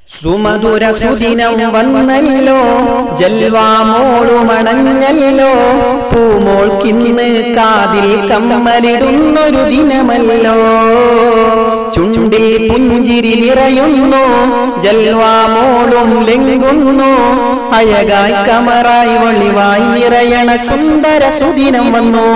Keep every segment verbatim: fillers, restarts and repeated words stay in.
സുമധുര സുദിനം വന്നല്ലോ ജൽവാമോളുമണഞ്ഞല്ലോ പൂമോൾക്കിന്ന് കാതിൽ കമ്മലിടുന്നൊരു ദിനമല്ലോ ചുണ്ടിൽ പുഞ്ചിരി നിറയുന്നു ജൽവാമോളും ലംഘുന്നു അഴകായി കമറായി ഒളിവായി നിറയണ സുന്ദര സുദിനം വന്നു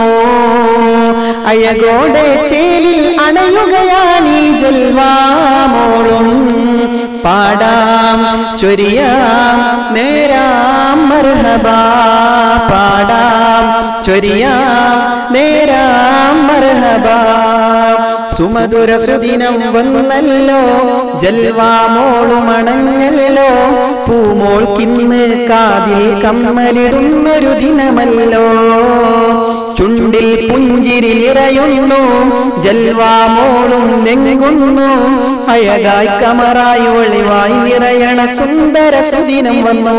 അഴകോടെ ചേലിൽ അണയുകയാണീ ജൽവാമോളും പാടാം ചൊരിയാം നേരാം മർഹബാ പാടാം ചൊരിയാം നേരാം മർഹബാ സുമധുര സുദിനം വന്നല്ലോ ജൽവാമോളുമണഞ്ഞല്ലോ പൂമോൾക്കിന്ന് കാതിൽ കമ്മലിടുന്നൊരു ദിനമല്ലോ ചുണ്ടിൽ പുഞ്ചിരി നിറയുന്നു ജൽവാമോളും ലംഘുന്നു അഴകായി കമറായി ഒളിവായി നിറയണ സുന്ദര സുദിനം വന്നു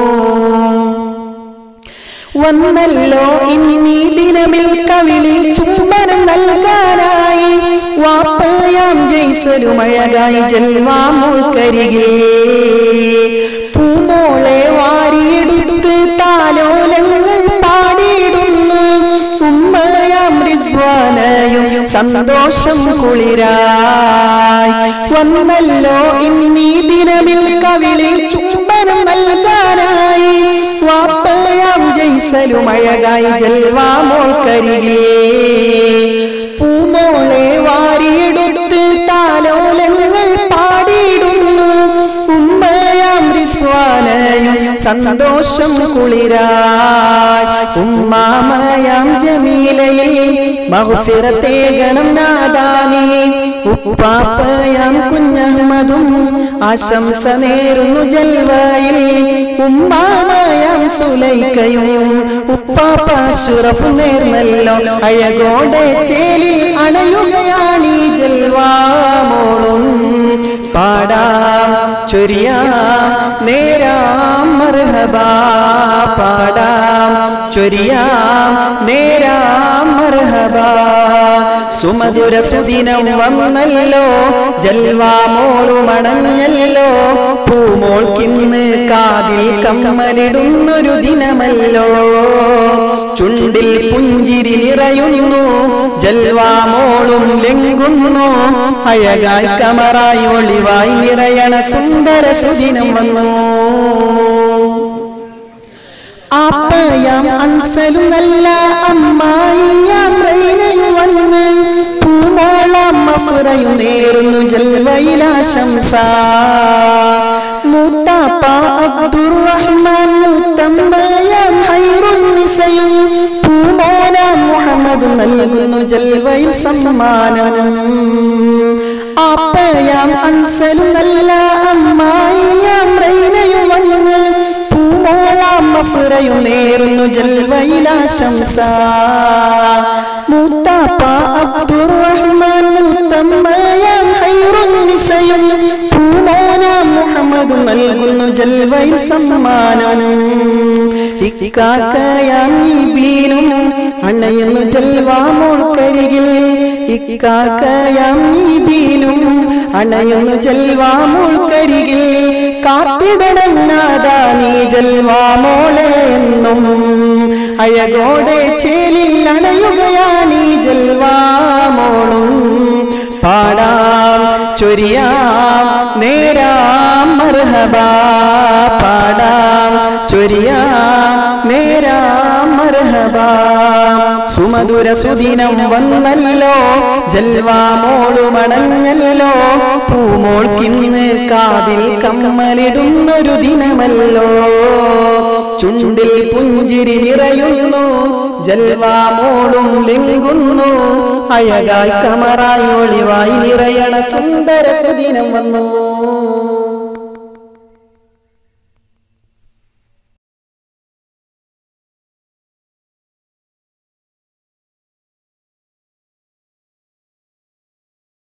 വന്നല്ലോ ഇന്നീ ദിനമിൽ കവിളിൽ ചുംബനം നൽകാനായി വാപ്പയാം ജയ്സലും അഴകായി ജൽവാമോൾക്കരികെ പൂമോളെ വാരിയെടുത്ത് താലോലങ്ങൾ പാടിയിടുന്നു ഉമ്മയാം റിസ്വാനയും സന്തോഷം കുളിരായി വന്നല്ലോ ഇന്നീ ദിനമിൽ കവിളിൽ ചുംബനം നൽകാനായി വാപ്പയാം ജയ്സലും അഴകായി ജൽവാമോൾക്കരികെ പൂമോളെ വാരിയെടുത്ത് താലോലങ്ങൾ പാടിയിടുന്നു ഉമ്മയാം റിസ്വാനയും സന്തോഷം കുളിരായി ഉമ്മാമയാം ജമീലയിൽ മഗ്ഫിറത്തേകണം നാദാനി ഉപ്പാപ്പയാം കുഞ്ഞഹ്മദും ആശംസ നേരുന്നു ജൽവയിൽ ഉമ്മാമയാം സുലൈക്കയും ഉപ്പാപ്പ ശുറഫ് നേർന്നല്ലോ അഴകോടെ ചേലിൽ അണയുകയാണീ ജൽവാമോളും പാടാം ചൊരിയാം നേരാം മർഹബാ പാടാം ചൊരിയാം നേരാം മർഹബാ സുമധുര സുദിനം വന്നല്ലോ ജൽവാമോളുമണഞ്ഞല്ലോ പൂമോൾക്കിന്ന് കാതിൽ കമ്മലിടുന്നൊരു ദിനമല്ലോ ചുണ്ടിൽ പുഞ്ചിരി നിറയുന്നു ജൽവാമോളും ലംഘുന്നു അഴകായി കമറായി ഒളിവായി നിറയണ സുന്ദര സുദിനം വന്നു ആപ്പയാം അൻസലും നല്ല അമ്മായിയാം റൈനയും വന്ന് പൂമോളാം മഫ്റയും നേരുന്നു ജൽവയിലാശംസ മൂത്താപ്പ അബ്ദുറഹ്മാൻ മൂത്തമ്മയാം ഹൈറുൻ നിസയും പൂമോനാം മുഹമ്മദ് നൽകുന്നു ജൽവയിൽ സമ്മാനം ആപ്പയാം അൻസലും നല്ല അമ്മായിയാം റൈനയും വന്ന് പൂമോളാം മഫ്റയും നേരുന്നു ജൽവയിലാശംസ മൂത്താപ്പ അബ്ദുറഹ്മാൻ മൂത്തമ്മയാം ഹൈറുൻ നിസയും പൂമോനാം മുഹമ്മദ് നൽകുന്നു ജൽവയിൽ സമ്മാനം ഇക്കാക്കയാം നീബീനും അണയുന്നു ജൽവാമോൾക്കരികിൽ ഇക്കാക്കയാം നീബീനും അണയുന്നു ജൽവാമോൾക്കരികിൽ കാത്തിടണം നാദാ നീ ജൽവാമോളെ എന്നും അഴകോടെ ചേലിൽ അണയുകയാണീ ജൽവാമോളും പാടാം ചൊരിയാം നേരാം മർഹബാ പാടാം ചൊരിയാം നേരാം മർഹബാ സുമധുര സുദിനം വന്നല്ലോ ജൽവാമോളുമണഞ്ഞല്ലോ പൂമോൾക്കിന്ന് കാതിൽ കമ്മലിടുന്നൊരു ദിനമല്ലോ ചുണ്ടിൽ പുഞ്ചിരി നിറയുന്നു ജൽവാമോളും ലംഘുന്നു അഴകായി കമറായി ഒളിവായി നിറയണ സുന്ദര സുദിനം വന്നു